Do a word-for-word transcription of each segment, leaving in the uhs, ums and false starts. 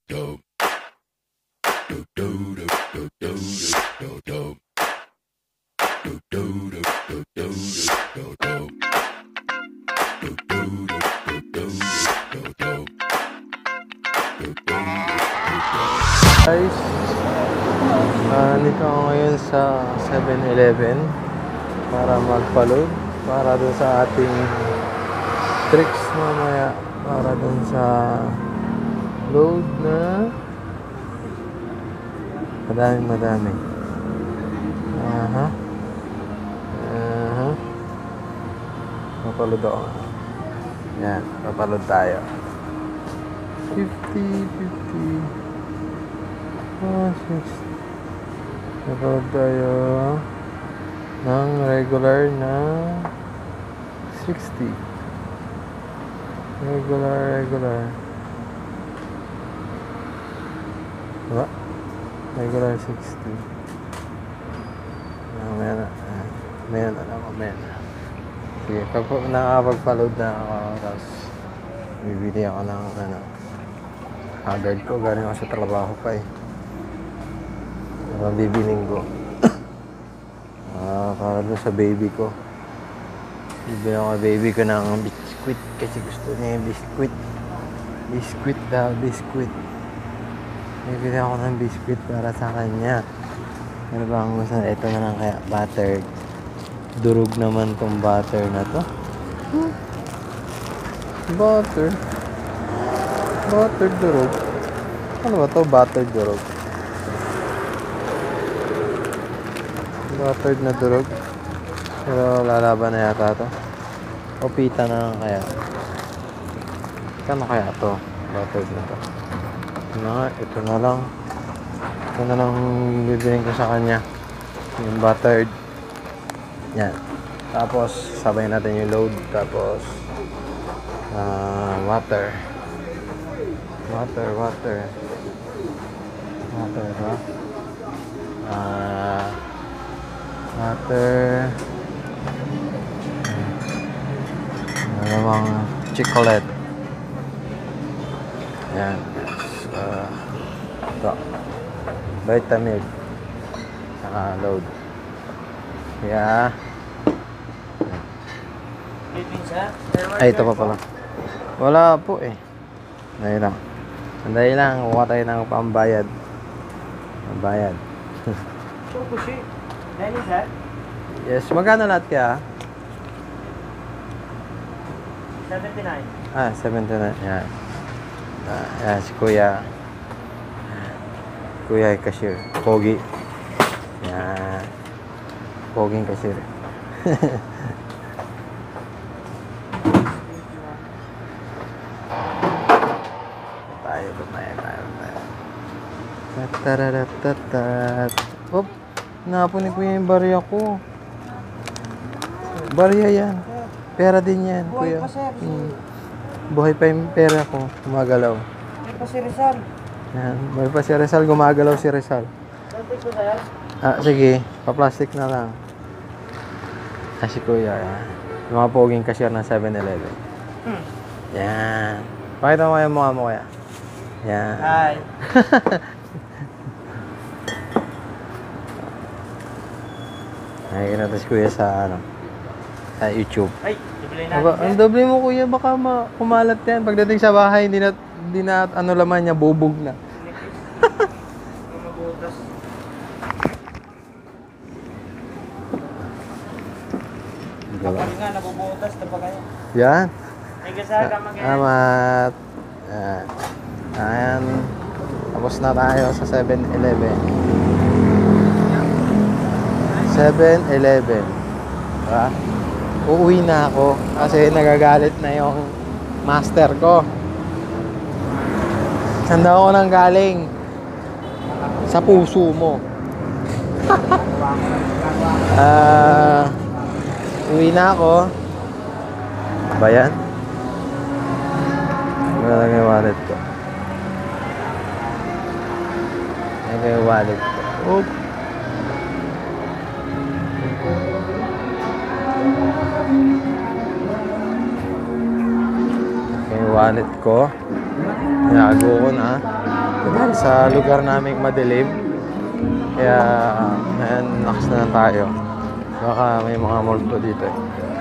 Guys, uh, nandito ako ngayon sa seven eleven para magpa-load para dun sa ating tricks mamaya, para dun sa load na madaming madami. Aha. Aha. Papaload ako. Yan, papaload tayo. fifty, fifty. Oh, sixty. Papaload tayo ng regular na sixty. Regular, regular. Diba? Regular sixty. Mamaya na. Mamaya na lang. Mamaya na. Sige, pag nakapagpa-load na ako, tapos bibili ako ng ano, haggard ko. Galing ako sa trabaho pa eh. Para bibiling ko. Ah, para doon sa baby ko. Bibili ako baby ko ng biskuit kasi gusto niya yung biskuit. Biskuit daw, biskuit. Bibili ako ng biskuit para sa kanya. Ano ba ang gusto? Ito na lang kaya, buttered. Durog naman tong butter na to. Hmm. Butter. Butter durog. Ano ba to? Butter durog. Buttered na durog. Pero lalaban na yata to. O pita na lang kaya. Kano kaya to? Buttered na to. Ito na, ito na lang. Ito na lang bibiling ko sa kanya. Yung buttered. Yan. Tapos sabay natin yung load. Tapos uh, water. Water, water. Water, ha? Ah... Uh, water. Dalawang chocolate. Yan. Uh, ito. Vitamin. Saka load. Yeah. Ay, ito pa pala. Wala po eh. Dahil lang. Sandali lang. Kuha tayo ng pambayad. Pambayad. Chokushi. Dahil sir? Yes. Magkano lahat kaya? seventy-nine. Ah, seventy-nine. Yan. Ah, yan. Si Kuya. Kuya ay cashier. Pogi. Yan. Poging cashier. Tayo, tayo, tayo, tayo. Tataratatat. Hop. Napunin ko yung barya ko. Barya yan. Pera din yan, kuya. Hmm. Buhay pa yung pera ko. Gumagalaw. Buhay pa si Rizal. Yan. Buhay pa si Rizal. Gumagalaw si Rizal. Plastic ko sa'yo? Ah, sige. Pa-plastic na lang. Ah, si kuya. Yan. Yung mga poging cashier ng seven eleven. Hmm. Yan. Pakita mo yung mukha mo, kuya. Yan. Hi. Nakikita natin si kuya sa ano, sa YouTube. Ay, doble natin. Aba, ang doble mo kuya, baka ma kumalat yan. Pagdating sa bahay, hindi na, hindi na ano laman niya, bubog na. Mabutas. Kapag nga, nabubutas na pa kayo. Yan. Ay, kasal ka mag-e. Salamat. Yan. Ayan. Tapos na tayo sa seven eleven. seven eleven. Diba? Uuwi na ako kasi nagagalit na yung master ko. Saan daw ako nang galing? Sa puso mo. Ah, uh, uwi na ako. Ba yan? Wala lang yung wallet ko. Ano yung wallet ko? Oop. Yung wallet ko. Inago ko na. Dahil sa lugar naming madilim, kaya ngayon lakas na lang tayo. Baka may mga multo dito eh.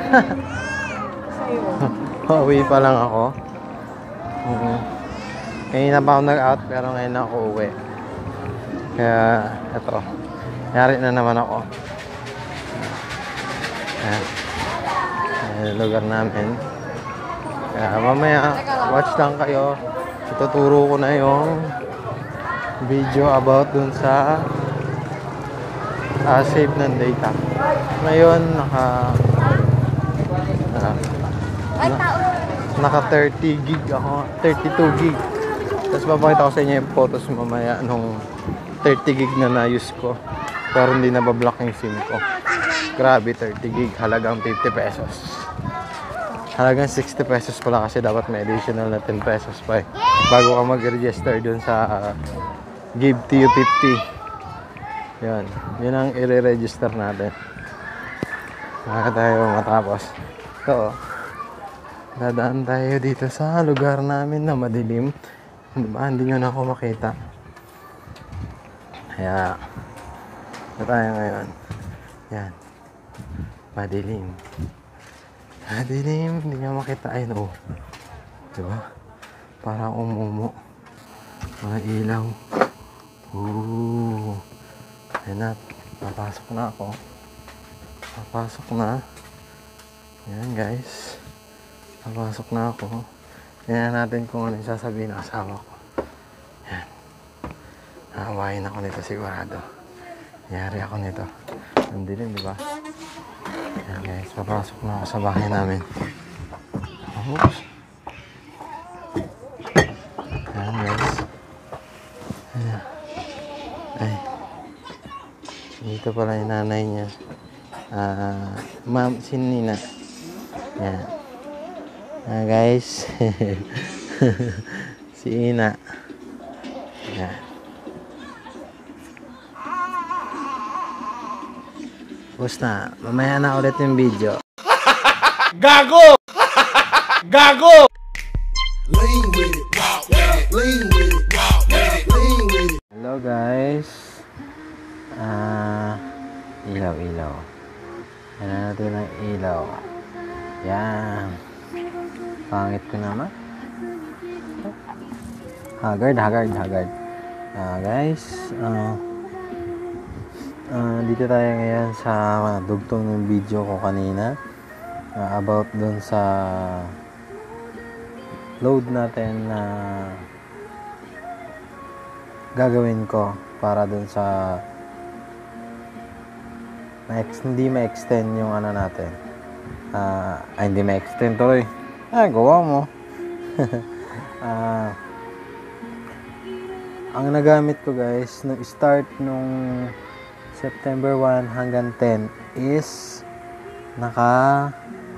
Pauwi pa lang ako. Mm-hmm. Ngayon na pa ako nag-out pero ngayon na ako uwi. Kaya eto, yari na naman ako. Ayan. Ayan yung lugar namin. Kaya mamaya watch lang kayo. Ituturo ko na yung video about dun sa uh, save ng data. Ngayon naka uh, na, naka thirty gig ako, thirty-two gig. Tapos papakita ko sa inyo yung photos mamaya nung thirty gig na na-use ko pero hindi na bablock yung SIM ko. Grabe, thirty gig, halagang fifty pesos. Halagang sixty pesos pala kasi dapat may additional na ten pesos pa eh, bago ka mag-register dun sa uh, Give to you fifty. Yan, yun ang i-register natin. Baka tayo matapos. So, dadaan tayo dito sa lugar namin na madilim. Diba? Hindi nyo na ako makita. Kaya, na tayo ngayon. Yan. Madilim. Madilim. Hindi nyo makita. Ayun, oh. Diba? Parang umumo. Mga ilaw. Ooh. Ayan na. Papasok na ako. Papasok na. Ayan, guys. Papasok na ako. Tingnan natin kung ano yung sasabihin ng asawa ko. Ayan. Nakawain ako nito sigurado. Yari ako nito. Ang dilim, di ba? Ayan, guys. Papasok na ako sa bahay namin. Oops. Ayan, guys. Ayan. Ay. Dito pala yung nanay niya. Ah, uh, ma'am, si Nina. Ayan. Ah, guys. Si Ina. Ayan. Basta, mamaya na ulit yung video. Gago! Gago! Lean with it, walk with it, lean with it, walk with it, lean with it. Hello guys. Ah, ilaw, ilaw. Yan na natin ang ilaw. Yan. Pangit ko naman. Haggard, haggard, haggard. Ah, guys. Ah, uh, dito tayo ngayon sa dugtong ng video ko kanina. Uh, about dun sa load natin na gagawin ko para dun sa na hindi ma-extend yung ano natin. Ah, uh, hindi ma-extend tuloy. Ah, gawa mo. Ah, ang nagamit ko guys, nung start nung September one hanggang ten is naka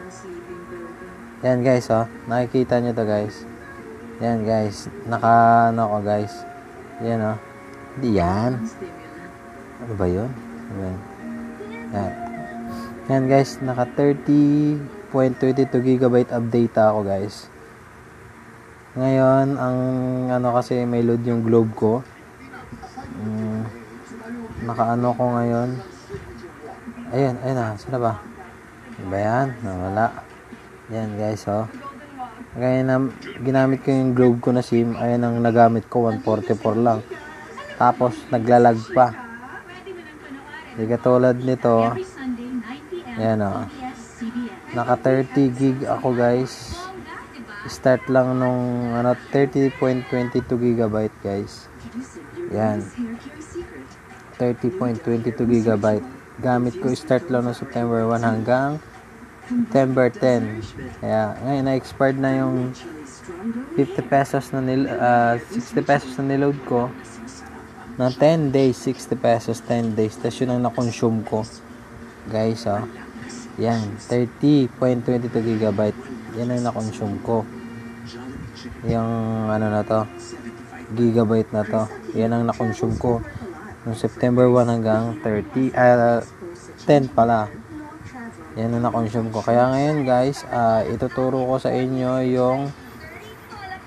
yan guys, oh. Nakikita nyo to guys. Yan guys. Naka ano ko guys. Yan, oh. Hindi yan. Ano ba yun? Ano yan? Yan. Yan guys. Naka thirty point two two gigabyte of data ako guys. Ngayon, ang ano kasi may load yung globe ko. Um, naka ano ko ngayon. Ayun, ayun na. Saan ba? Ano ba yan? Nawala. Yan guys, oh. Kaya na, ginamit ko yung globe ko na SIM. Ayan ang nagamit ko, one forty-four lang. Tapos, naglalag pa. Hindi katulad nito. Ayan, oh. Naka thirty gig ako guys. Start lang nung ano, thirty point two two gigabyte guys. Yan. thirty point two two gigabyte. Gamit ko start lang noong September one hanggang September ten. Kaya ngayon na-expired na yung fifty pesos na nil, uh, sixty pesos na niload ko. Na ten days, sixty pesos, ten days. Tapos yun ang na-consume ko. Guys, oh. Yan, thirty point two two gigabyte. Yan ang na-consume ko. Yung ano na to, gigabyte na to. Yan ang na-consume ko. Noong September one hanggang thirty, uh, ten pala. Yan ang na-consume ko. Kaya ngayon guys, uh, ituturo ko sa inyo yung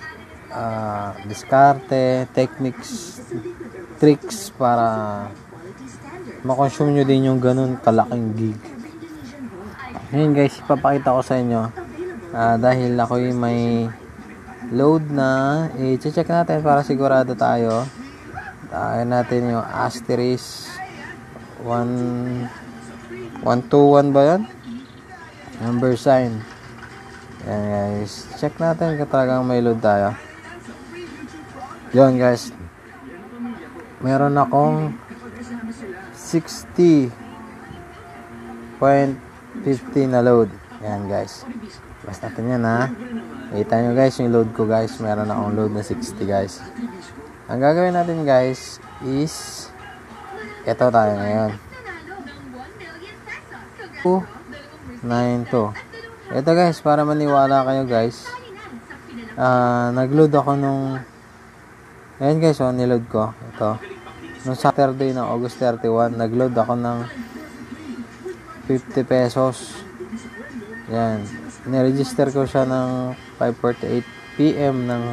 uh, diskarte, techniques, tricks para makonsume nyo din yung ganun kalaking gig. Ngayon guys, ipapakita ko sa inyo uh, dahil ako yung may load na, i-check natin para sigurado tayo. Tayo natin yung asterisk one two one ba yan? Number sign. Yan guys, check natin kung talagang may load tayo. Yun guys, meron akong sixty point fifty na load. Yan guys, basta natin yan ha. Kita nyo guys yung load ko guys, meron akong load na sixty guys. Ang gagawin natin guys is ito tayo ngayon, two nine two. Ito guys, para maniwala kayo guys, uh, nagload ako nung ayan guys, oh, niload ko ito nung Saturday ng August thirty-one. Nagload ako ng fifty pesos. Yan, niregister ko siya ng five forty-eight p m ng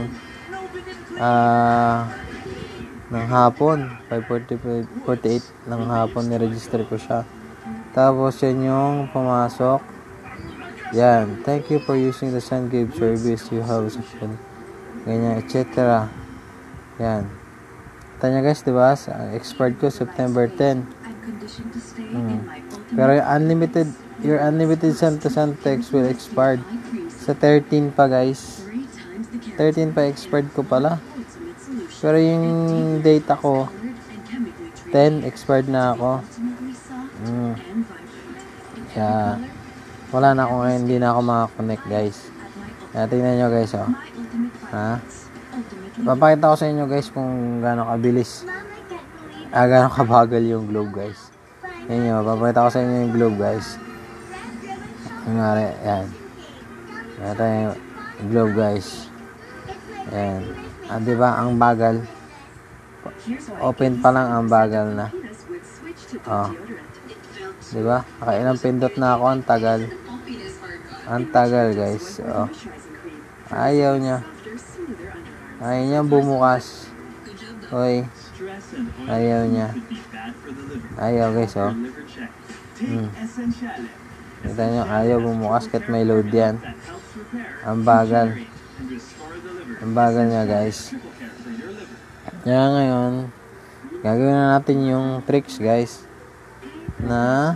uh, ng hapon. Five forty-eight ng hapon niregister ko siya. Tapos yan yung pumasok. Yan, thank you for using the SendGave service you have successfully. Ganyan, et cetera. Yan. Tanya guys, diba? Ang expired ko September tenth. Hmm. Pero yung unlimited, your unlimited send to send text will expired sa thirteen pa guys. thirteen pa expired ko pala. Pero yung data ko ten expired na ako. Hmm. Kaya wala na ako ngayon, hindi na ako makakonect guys. Kaya tingnan nyo guys, oh. Ha? Papakita ko sa inyo guys kung gaano kabilis, ah, gaano kabagal yung globe guys. Yan nyo, papakita ko sa inyo yung globe guys. Ngari, yan. Ito yung globe guys. Yan. Ah, diba, ang bagal. Open pa lang ang bagal na. Oh. Diba? Nakailang pindot na ako. Ang tagal. Ang tagal guys. Oh. Ayaw niya. Ayaw niya bumukas. Hoy. Ayaw niya. Ayaw guys. Oh. Hmm. Kita nyo. Ayaw bumukas kahit may load yan. Ang bagal. Ang bagal niya guys. Kaya ngayon, gagawin na natin yung tricks guys. Na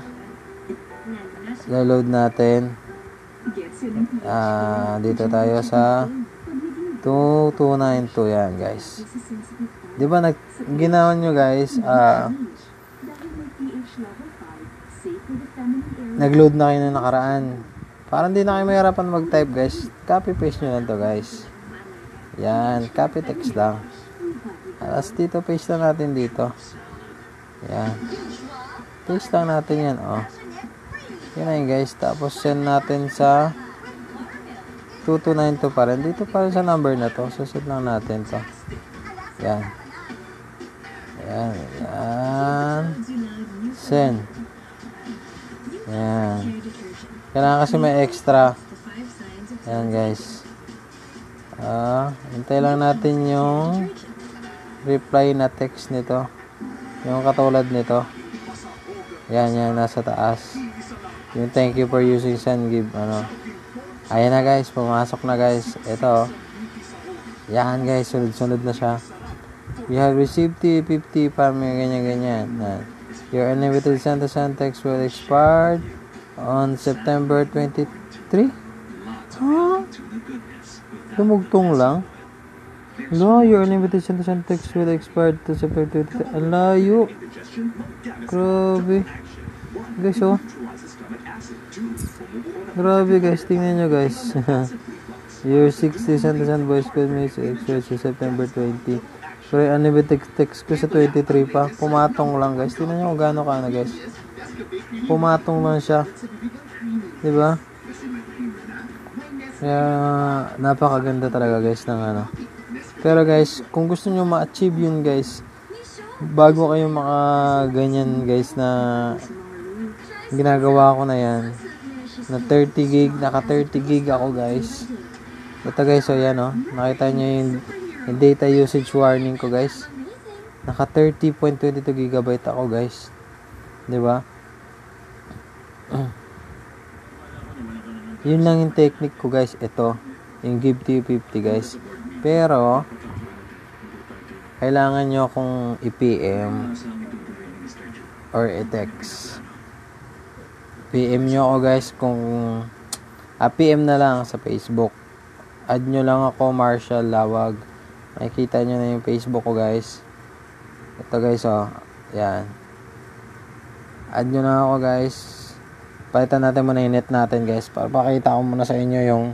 load natin. Ah, dito tayo sa two two nine two yan guys. Di ba nag ginawa nyo guys, ah, nag-load na kayo na nakaraan. Para hindi na kayo mahirapan mag-type guys. Copy paste nyo lang to guys. Yan, copy text lang. Alas dito paste lang natin dito. Yan. Paste lang natin yan, oh. Yan na yun guys. Tapos send natin sa two two nine two pa rin. Dito pa rin sa number na to. Susunod lang natin to. Yan. Yan. Yan. Send. Yan. Kailangan kasi may extra. Yan guys. Ah, hintay lang natin yung reply na text nito. Yung katulad nito. Yan, yan, nasa taas. Yung thank you for using SendGave, ano. Ayan na guys, pumasok na guys. Ito, yan guys, sunod-sunod na siya. You have received T fifty pa, may ganyan-ganyan. Your unlimited send to send text will expire on September twenty-third. Huh? Lumugtong lang. No, your unlimited send to send text will expire to September twenty-third. Ang layo. Grabe. Guys, oh. Grabe guys, tingnan nyo guys. Your sixty send to send voice code message expires to September twentieth. Pero unlimited text ko sa twenty-three pa. Pumatong lang guys. Tingnan nyo kung gaano ka na guys. Pumatong lang siya. Diba? Kaya napakaganda talaga guys ng ano. Pero guys, kung gusto nyo ma-achieve yun guys, bago kayo makaganyan guys na ginagawa ko na yan, na thirty gig, naka thirty gig ako guys. Ito guys, so yan oh. Nakita nyo yung, yung data usage warning ko guys. Naka thirty point two two gigabyte ako guys. Diba? Yun lang yung technique ko guys. Ito. Yung give to you fifty guys. Pero, kailangan nyo akong i-P M or i-text. P M nyo ako guys kung ah, P M na lang sa Facebook. Add nyo lang ako, Marshall Lawag. Makikita nyo na yung Facebook ko guys. Ito guys oh. Yan. Add nyo na ako guys. Palitan natin muna yung net natin guys. Para pakita ko muna sa inyo yung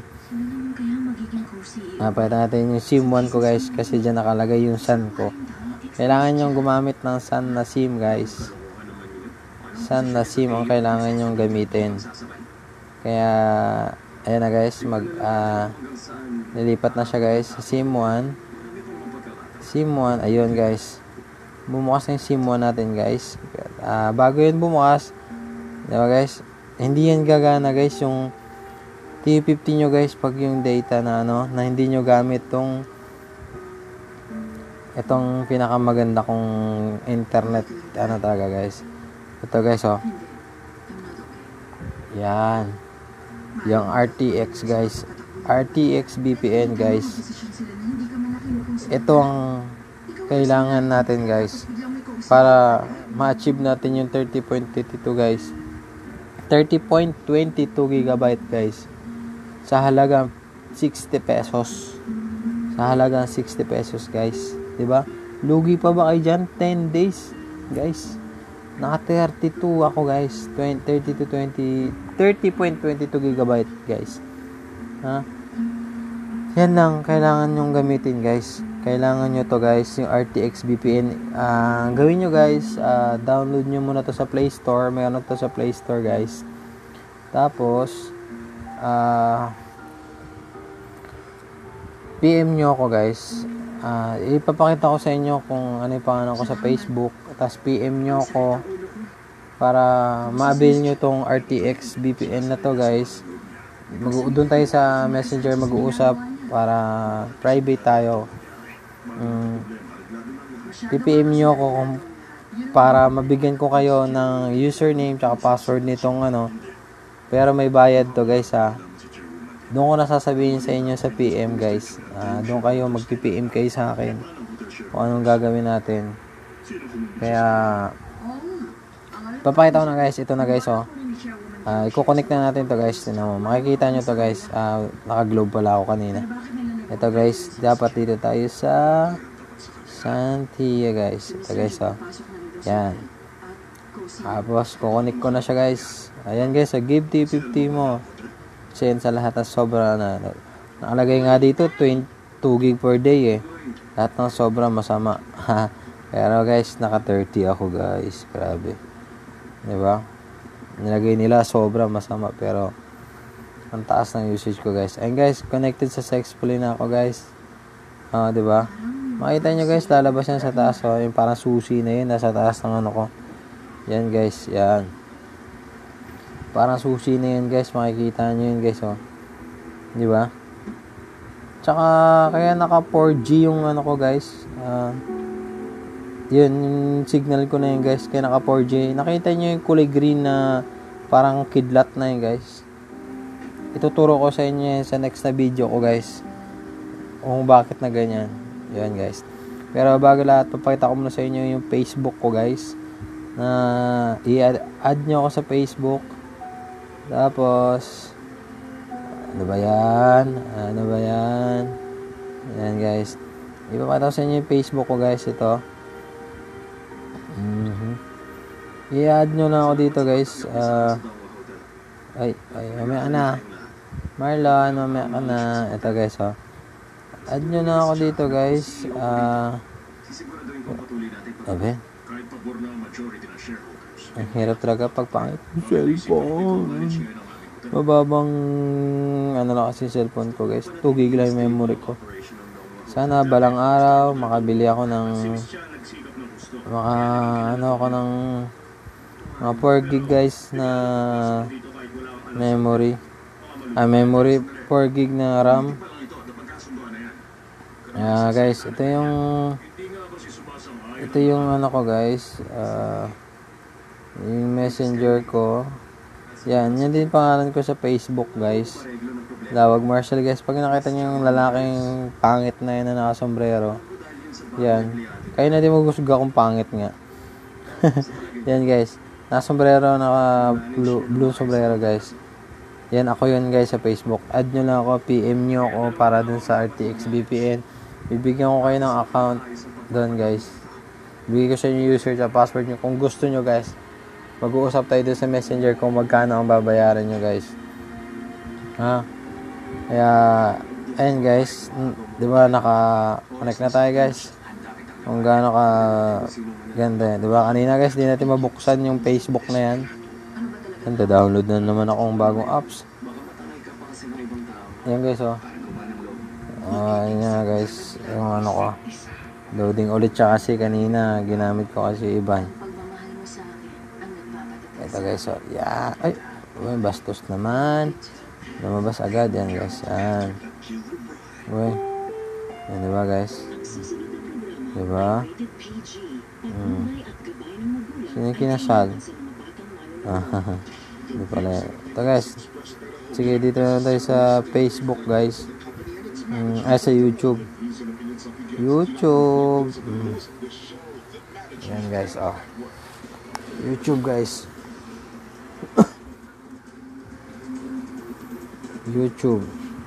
ah, palitan natin yung SIM one ko guys. Kasi dyan nakalagay yung S A N ko. Kailangan nyo gumamit ng S A N na SIM guys. S A N na SIM ang kailangan nyo gamitin. Kaya ayan na guys. Mag ah, nilipat na siya guys. SIM one. SIM one. Ayun guys. Bumukas na yung SIM one natin guys. Uh, bago yun bumukas, diba guys, hindi yan gagana guys yung T fifty nyo guys pag yung data na ano, na hindi nyo gamit tong itong pinakamaganda kong internet ano talaga guys. Ito guys oh. Yan. Yung R T X guys. R T X V P N guys. Ito ang kailangan natin guys para ma-achieve natin yung thirty point two two guys. thirty point two two gigabyte guys. Sa halagang sixty pesos. Sa halagang sixty pesos guys. Diba? Lugi pa ba kayo dyan? ten days guys. Naka thirty-two ako guys. thirty to twenty thirty point two two gigabyte guys. Ha? Yan lang kailangan nyong gamitin guys. Kailangan nyo to guys, yung R T X V P N. Uh, gawin nyo guys, uh, download nyo muna to sa Play Store. Mayroon to sa Play Store guys. Tapos, uh, P M nyo ako guys. Uh, ipapakita ko sa inyo kung ano yung pangalan ko sa Facebook. Tapos P M nyo ako para ma-avail nyo tong R T X V P N na to guys. Mag- doon tayo sa Messenger mag-uusap para private tayo. Um, P P M nyo ako kung para mabigyan ko kayo ng username tsaka password nitong ano, pero may bayad to guys ha. Doon ko na sasabihin sa inyo sa P M guys. Uh, doon kayo mag-P P M kayo sa akin kung anong gagawin natin. Kaya papakita ko na guys. Ito na guys oh. Uh, i-connect na natin to guys. Tignan mo. Makikita nyo to guys. Uh, naka-globe pala ako kanina. Ito guys, dapat dito tayo sa Santia guys. Ito guys oh. Yan. Tapos kukonik ko na siya guys. Ayan guys, so give T fifty mo. Kasi sa lahat ng sobra na. Nakalagay nga dito two gig per day eh. Lahat ng sobra masama. Pero guys, naka thirty ako guys. Grabe. Diba? Nilagay nila sobra masama pero ang taas ng usage ko guys. Ayun guys, connected sa Sexfully na ako guys. Ah, uh, 'di ba? Makita nyo guys, lalabas yan sa taas oh. Yung parang susi na yun nasa taas ng ano ko. Yan guys, yan. Parang susi na yun guys, makikita nyo yun guys oh. 'Di ba? Tsaka kaya naka four G yung ano ko guys. Ah, uh, yun, yung signal ko na yun guys, kaya naka four G. Nakita nyo yung kulay green na parang kidlat na yun guys. Ituturo ko sa inyo sa next na video ko guys kung bakit na ganyan. Yan guys. Pero bago lahat, papakita ko muna sa inyo yung Facebook ko guys, na i-add nyo ako sa Facebook. Tapos ano ba yan? Ano ba yan? Yan guys. Ipapakita ko sa inyo yung Facebook ko guys. Ito. Mm-hmm. I-add nyo na ako dito guys. Uh, ay, ay, mamaya ka na. Marlon, mamaya ka na. Ito guys, oh. Add nyo na ako dito guys. Ah, uh, abe. Ang hirap talaga pag pangit yung cellphone. Mababang ano lang kasi cellphone ko guys. two gig lang yung memory ko. Sana balang araw makabili ako ng maka ano ako ng mga four gig guys na memory. Ah, memory four gig na RAM. Yeah, guys, ito yung ito yung ano ko, guys. Uh, yung messenger ko. Yan, yan din pangalan ko sa Facebook, guys. Lawag Marshall, guys. Pag nakita niyo yung lalaking pangit na yun na nakasombrero, yan. Kayo na din magusga kung pangit nga. Yan, guys. Nakasombrero, naka blue, blue sombrero, guys. Yan, ako yun, guys, sa Facebook. Add nyo lang ako, P M nyo ako para dun sa R T X B P N. Bibigyan ko kayo ng account doon, guys. Bigyan ko sa inyo user at password nyo. Kung gusto nyo, guys, mag-uusap tayo doon sa messenger kung magkano ang babayaran nyo, guys. Ha? Kaya, ayun, guys. Di ba, naka-connect na tayo, guys. Kung gaano ka ganda. Di ba, kanina, guys, di natin mabuksan yung Facebook na yan. Ganda, download na naman akong bagong apps. Ayan, guys, oh. Uh, ayun nga, guys. Yung ano ko. Loading ulit siya kasi kanina. Ginamit ko kasi iba. Ito, guys, oh. Yeah. Ay, uy, bastos naman. Lumabas agad yan, guys. Yan. Uy. Yan, diba, guys? Diba? Hmm. Sino yung kinasal? Ah, hindi pala. Ito, guys. Sige, dito na tayo sa Facebook, guys. Hmm. Ay, sa YouTube. YouTube. Hmm. Yan, guys. Oh. YouTube, guys. YouTube.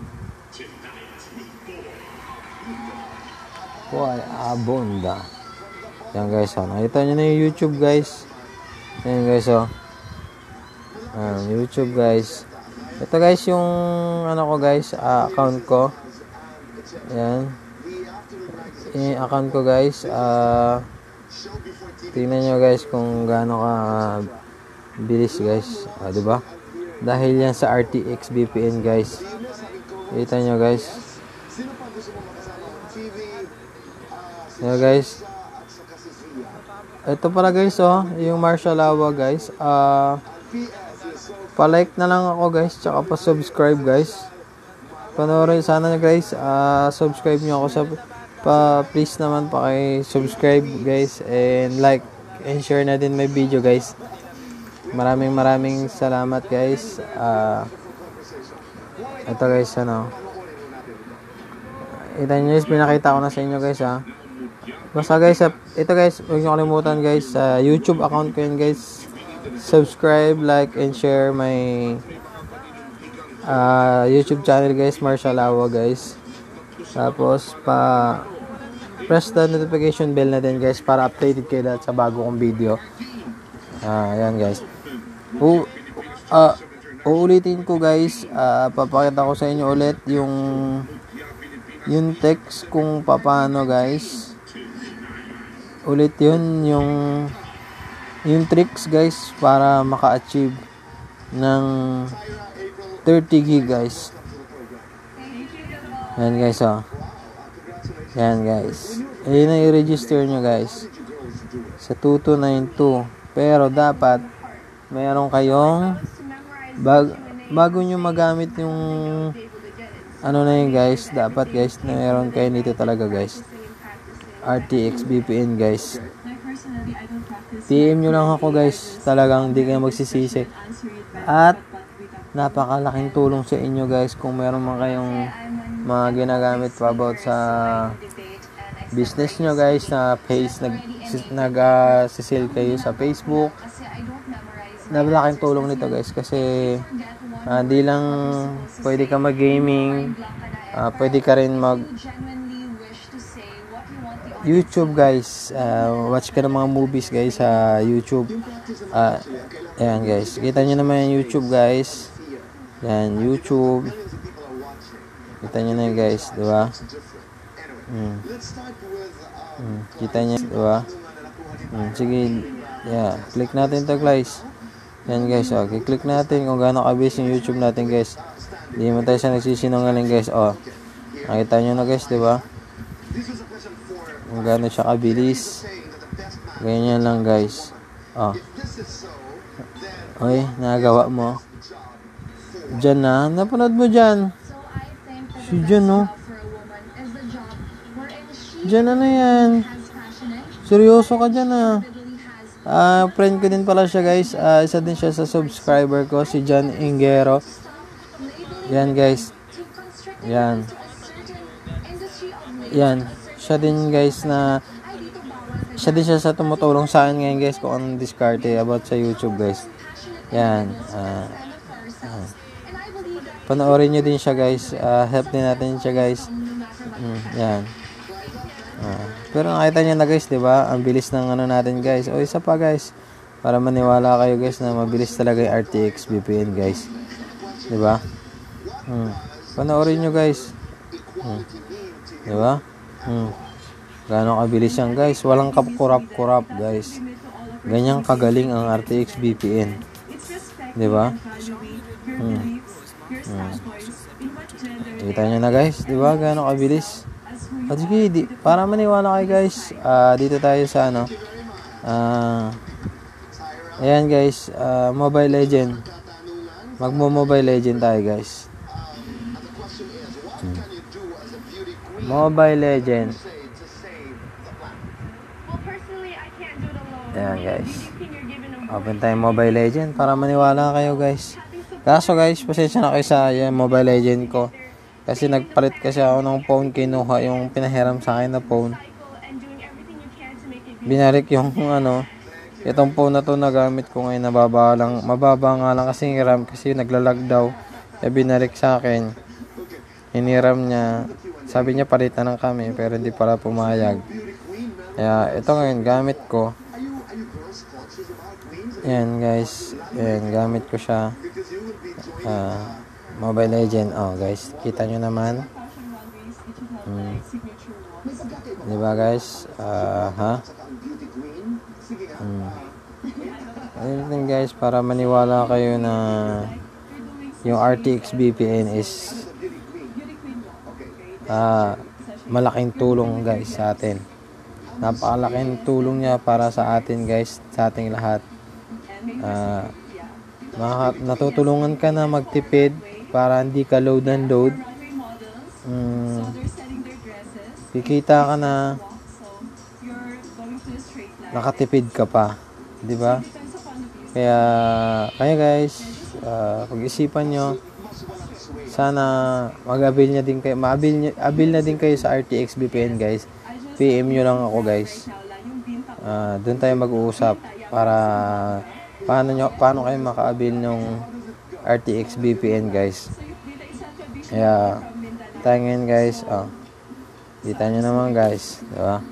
Why abonda. Yan, guys, oh. Nakita nyo na yung YouTube, guys. Yan, guys, oh. Yan, YouTube, guys. Ito, guys, yung ano ko, guys, uh, account ko. Yan. Yung account ko, guys. Uh, tingnan nyo, guys, kung gaano ka uh, bilis, guys. Uh, diba? Dahil yan sa R T X B P N, guys. Kita nyo, guys. Yan, guys. Ito pala, guys, oh. Yung Marshall Lawa, guys. Ah... Uh, pa-like na lang ako, guys, tsaka pa-subscribe, guys. Panoorin sana, guys. Uh, subscribe nyo ako sa pa please naman paki-subscribe, guys, and like and share na din my video, guys. Maraming maraming salamat, guys. Uh, ito, guys, ano. Ito nyo, guys, pinakita ko na sa inyo, guys, ha. Basta, guys, ito, guys, huwag nyo kalimutan, guys, sa uh, YouTube account ko yun, guys. Subscribe, like, and share my uh, YouTube channel, guys, Marshall Lawa, guys. Tapos, pa press the notification bell na din, guys, para updated kayo lahat sa bago kong video. Uh, ayan, guys. U uh, uulitin ko, guys, uh, papakita ko sa inyo ulit yung yung text kung paano, guys. Ulit yun, yung yung tricks, guys, para maka-achieve ng thirty gig, guys. Yan, guys, oh. Yan, guys. Ayun na i-register nyo, guys, sa two two nine two. Pero dapat mayroon kayong bag bago nyo magamit yung ano na yun, guys. Dapat, guys, na mayroon kayo dito talaga, guys, R T X B P N, guys. P M nyo lang ako, guys. Talagang hindi kayo magsisisi. At napakalaking tulong sa inyo, guys, kung meron man kayong mga ginagamit pa about sa business nyo, guys, na page nag nag uh, sisale kayo sa Facebook. Napakalaking tulong nito, guys, kasi uh, di lang pwede ka mag-gaming, uh, pwede ka rin mag YouTube, guys. Uh, watch ka ng mga movies, guys, sa YouTube. Uh, ayan, guys. Kita nyo naman yung YouTube, guys. Yan, YouTube. Kita nyo na yun, guys. Diba? Hmm. Hmm. Kita nyo, diba? Hmm. Sige. Yeah. Click natin to, guys. Yan, guys. Okay. Click natin kung gaano kabis yung YouTube natin, guys. Hindi mo tayo sa nagsisinungaling, guys. Oh. Nakita nyo na, guys. Diba? Kung gano'n siya kabilis. Ganyan lang, guys. Oh. Okay, nagawa mo. Diyan na. Napanood mo dyan. Si Diyan, no? dyan ano yan? Seryoso ka dyan ah. Ah, friend ko din pala siya guys. Ah, isa din siya sa subscriber ko, si John Ingero. Yan guys. Yan. Yan. Siya din guys na siya din siya sa tumutulong sa akin ngayon guys kung anong diskarte about sa YouTube guys. Yan. Ah, ah. Panoorin nyo din siya guys. Ah, help din natin siya guys. Mm, yan. Ah. Pero nakita niyo na guys, 'di ba? Ang bilis ng ano natin guys. O isa pa guys, para maniwala kayo guys na mabilis talaga yung R T X V P N guys. 'Di ba? Hmm. Panoorin niyo guys. Hmm. 'Di ba? Hmm. Gaano kabilis yan guys? Walang kakurap-kurap guys. Ganyang kagaling ang R T X V P N. 'Di ba? Hmm. Hmm. Kita niyo na guys, 'di ba? Gaano kabilis? At sige, di, para maniwala kayo guys, uh, dito tayo sa ano, uh, ayan guys, uh, Mobile Legend. Magmo-Mobile Legend tayo guys. Hmm. Mobile Legend. Ayan guys. Open tayo Mobile Legend para maniwala kayo guys. Kaso guys, pasensya na kayo sa yan, Mobile Legend ko. Kasi nagpalit kasi ako ng phone, kinuha yung pinahiram sa akin na phone. Binarik yung ano, itong phone na to na gamit ko ngayon, nababa lang, mababa nga lang kasi yung RAM kasi naglalag daw. E binarik sa akin. Hiniram niya. Sabi niya palitan ng kami pero hindi pala pumayag. Kaya ito ngayon gamit ko. Ayan guys, ayan gamit ko siya. Ah, uh, Mobile Legend. Oh guys, kita nyo naman. Hmm. Diba guys? Uh, ha? Hmm. Ayun guys, para maniwala kayo na yung R T X V P N is uh, malaking tulong guys sa atin. Napakalaking tulong niya para sa atin guys, sa ating lahat. Uh, natutulungan ka na magtipid para hindi ka load and load. Mm, kikita ka na nakatipid ka pa, di ba? Kaya kaya guys, uh, pag-isipan nyo, sana mag-avail na din kayo, ma-avail avail na din kayo sa R T X V P N guys. P M nyo lang ako guys. Uh, doon tayo mag-uusap para paano nyo, paano kayo maka-avail ng R T X V P N guys. Kaya tayo ngayon guys, oh, kita nyo naman guys, diba?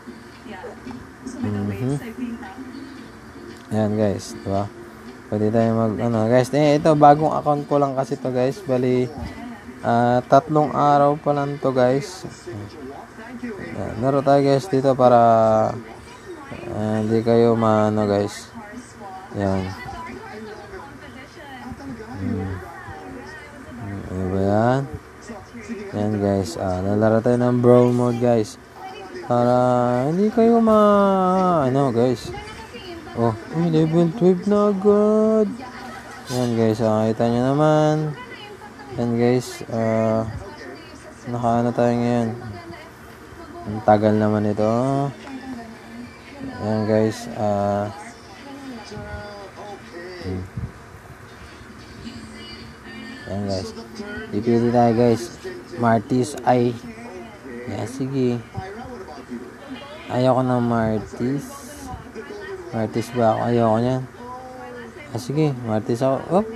Mm-hmm. Ayan guys, diba? Pwede tayo mag ano guys, eh, ito bagong account ko lang kasi to guys. Bali uh, tatlong araw pa lang to guys. Ayan, laro tayo guys dito para uh, hindi kayo maano guys. Ayan. Hmm. Ano ba yan? Yan guys, ah, lalaro tayo ng brawl mode guys para hindi kayo ma ano guys. Oh, uy, level twelve na agad. Yan guys, ah, kita nyo naman. Yan guys, ah, nakaano tayo ngayon. Ang tagal naman ito. Yan guys, ah, hmm. Yan guys, ipili tayo guys. Martis ay yeah, sige, ayoko ng Martis. Martis ba ako? Ayoko nyan. Ah, sige, Martis ako. Oh.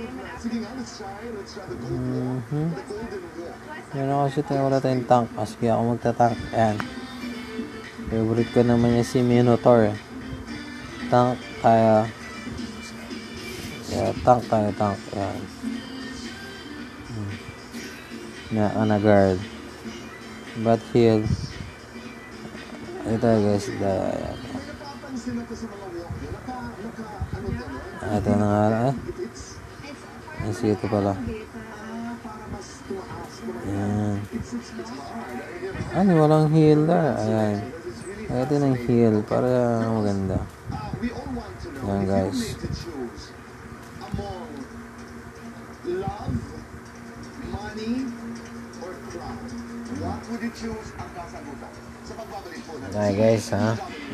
Mm-hmm. Meron kasi tayo, wala tayong tank. Ah, sige, ako magta-tank. Ayan, favorite ko naman yung si Minotaur. Tank kaya yeah, tank tayo, tank. Ayan. Hmm. Na ana guard but heal ito guys da, ito na nga eh kasi ito pala ayan, ano walang heal there. Ayan, ito ng heal para maganda. Ayan guys, What would you choose ang kasagutan? Okay guys ha.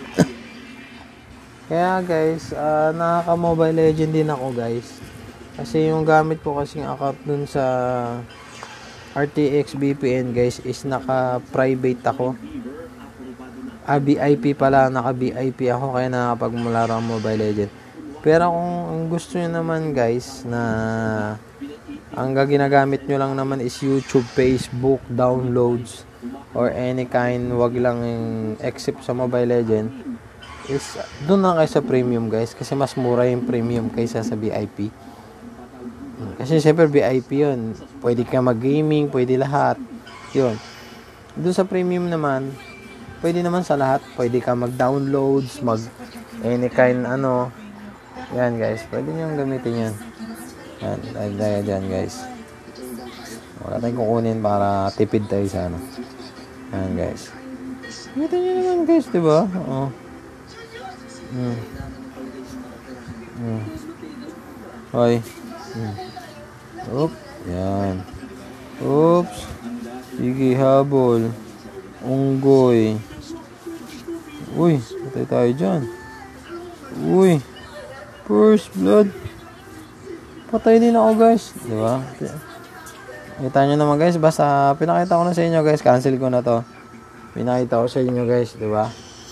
Kaya guys, uh, nakaka-Mobile Legend din ako guys. Kasi yung gamit ko kasing account dun sa R T X V P N guys is naka-private ako. Ah, V I P pala, naka-V I P ako kaya nakakapagmalaro ang Mobile Legend. Pero kung ang gusto nyo naman guys na ang ginagamit nyo lang naman is YouTube, Facebook, downloads, or any kind, wag lang except sa Mobile Legend, is doon lang kayo sa premium guys kasi mas mura yung premium kaysa sa V I P. Kasi syempre V I P yun, pwede ka mag-gaming, pwede lahat yun. Doon sa premium naman, pwede naman sa lahat, pwede ka mag-downloads, mag any kind ano, yan guys, pwede nyo gamitin yan. Yan, dahil dyan guys, wala tayong kukunin para tipid tayo sa ano. Yan guys, gamitin nyo naman guys, diba? Oo. Hmm. Hmm. Hoy. Hmm. Oop. Yan. Oops. Sige, habol. Unggoy. Uy, patay tayo dyan. Uy. First blood. Patay din ako guys. Diba? Kita nyo naman guys. Basta pinakita ko na sa inyo guys. Cancel ko na to. Pinakita ko sa inyo guys. Diba?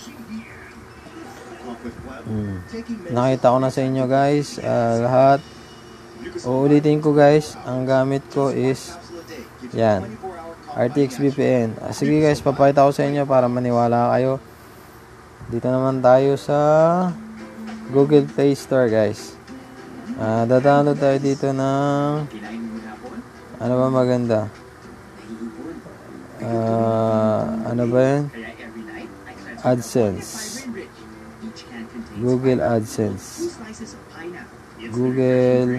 Hmm. Nakita ko na sa inyo guys. Uh, lahat. Uulitin ko guys. Ang gamit ko is yan. R T X V P N. Ah, sige guys. Papakita ko sa inyo para maniwala kayo. Dito naman tayo sa Google Play Store guys. Uh, Dadownload tayo dito ng ano ba maganda? Uh, ano ba yun? AdSense. Google AdSense. Google.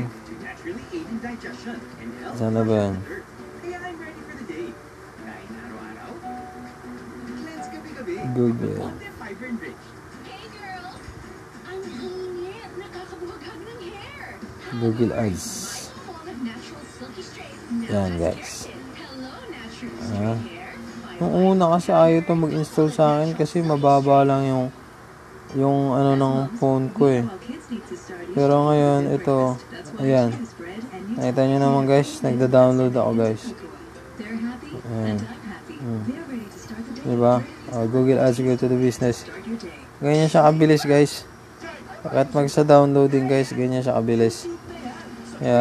Sana ba yun? Google. Google Ads. Yan guys. Ah. Nung una kasi ayaw ito mag-install sa akin kasi mababa lang yung yung ano ng phone ko eh. Pero ngayon ito, ayan. Nakita nyo naman guys, nagda-download ako guys. Ayan. Hmm. Diba? Oh, Google Ads, go to the business. Ganyan siya kabilis guys. Kahit mag sa downloading guys, ganyan siya kabilis. Kaya,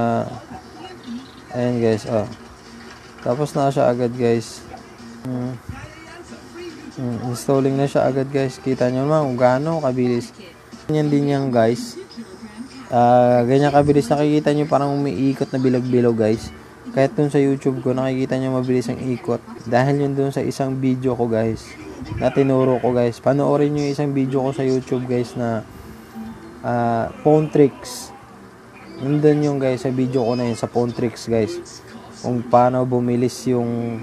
ayan guys, oh. Tapos na siya agad guys. Hmm. Hmm, installing na siya agad guys. Kita nyo naman kung gaano kabilis. Ganyan din yan guys. Uh, ganyan kabilis. Nakikita nyo parang umiikot na bilog-bilog guys. Kahit dun sa YouTube ko, nakikita nyo mabilis ang ikot. Dahil yun dun sa isang video ko guys. Na tinuro ko guys. Panoorin nyo yung isang video ko sa YouTube guys na uh, phone tricks. Nandun yung guys sa video ko na yun sa phone tricks guys. Kung paano bumilis yung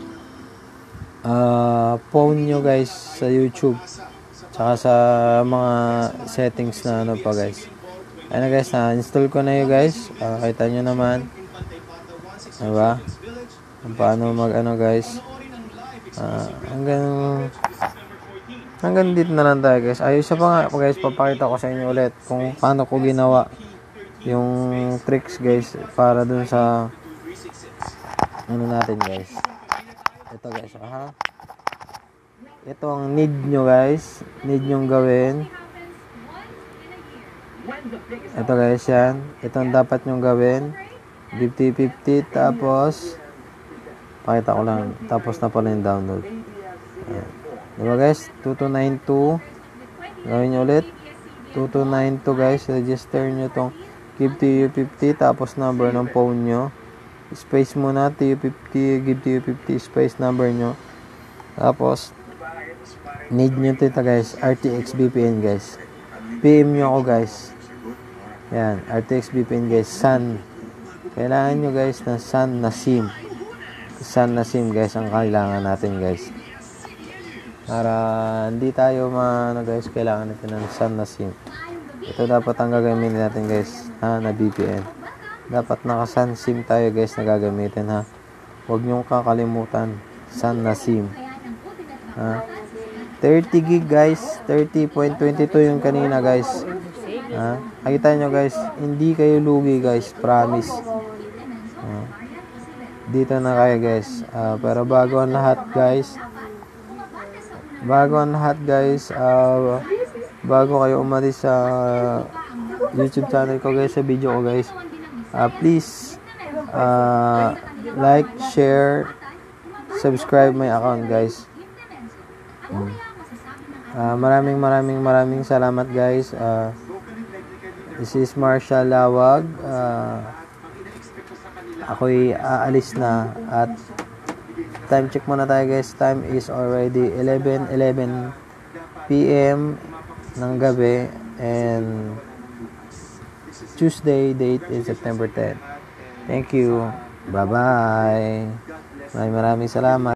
uh, phone nyo guys sa YouTube. Tsaka sa mga settings na ano pa guys. Ano guys, na-install ko na yun guys. Uh, kita nyo naman. Diba? Kung paano mag ano guys. Uh, hanggang hanggang dito na lang tayo guys. Ayos pa nga guys, papakita ko sa inyo ulit kung paano ko ginawa yung tricks guys para dun sa ano natin guys. Ito guys, aha. Ito ang need nyo guys. Need nyo gawin. Ito guys yan. Ito ang dapat nyo gawin. fifty fifty tapos pakita ko lang. Tapos na pala yung download. Ayan. Diba guys? two two nine two. Gawin nyo ulit. two two nine two guys. Register nyo tong give T U fifty tapos number ng phone nyo. Space muna T U fifty, give T U fifty space number nyo. Tapos need nyo ito guys, R T X V P N guys. P M nyo ako guys. Yan, R T X V P N guys, Sun. Kailangan nyo guys ng Sun na SIM. Sun na SIM guys ang kailangan natin guys. Para hindi tayo maano guys, kailangan natin ng Sun na SIM. Ito dapat ang gagamitin natin guys, ha, na V P N. Dapat naka-Sun SIM tayo guys na gagamitin ha. Huwag nyong kakalimutan, Sun na SIM. Ah, thirty gig guys, thirty point two two yung kanina guys. Ah, nakita nyo guys, hindi kayo lugi guys, promise. Ah, dito na kayo guys. Ah, pero bago ang lahat guys, bago ang lahat guys, ah, bago kayo umalis sa YouTube channel ko guys, sa video ko guys, ah, please ah, like, share, subscribe my account guys. Hmm. Ah, maraming maraming maraming salamat guys. Ah, this is Marshall Lawag. Ah, ako'y aalis na at time check muna tayo guys. Time is already eleven eleven p m ng gabi and Tuesday date is September tenth. Thank you. Bye-bye. Maraming maraming salamat.